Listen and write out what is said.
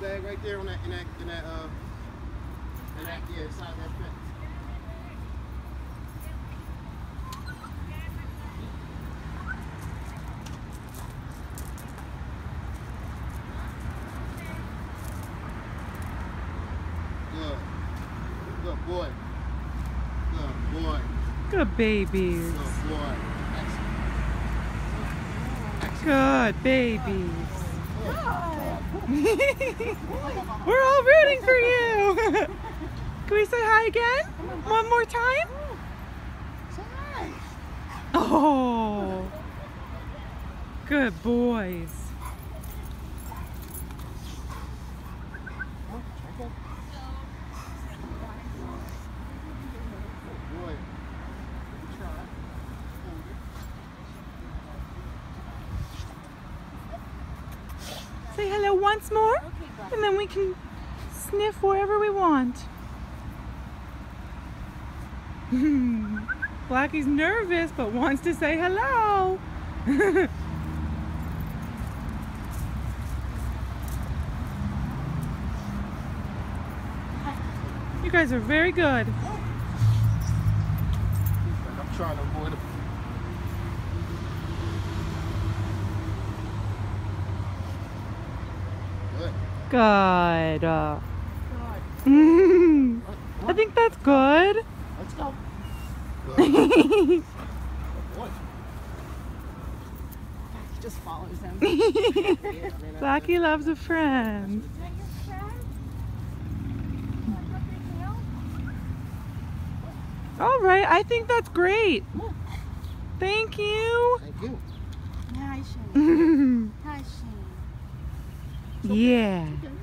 bag right there on that inside that fence. Good boy. Good boy. Good babies. Good boy. Good babies. We're all rooting for you. Can we say hi again? One more time? Say hi. Oh. Good boys. Say hello once more, and then we can sniff wherever we want. Blackie's nervous, but wants to say hello. You guys are very good. I'm trying to avoid it. Good. I think that's good. Let's go. He just follows him. Blackie loves a friend. All right, I think that's great. Thank you. Thank you. Hi, Shane. Hi, Shane. Yeah.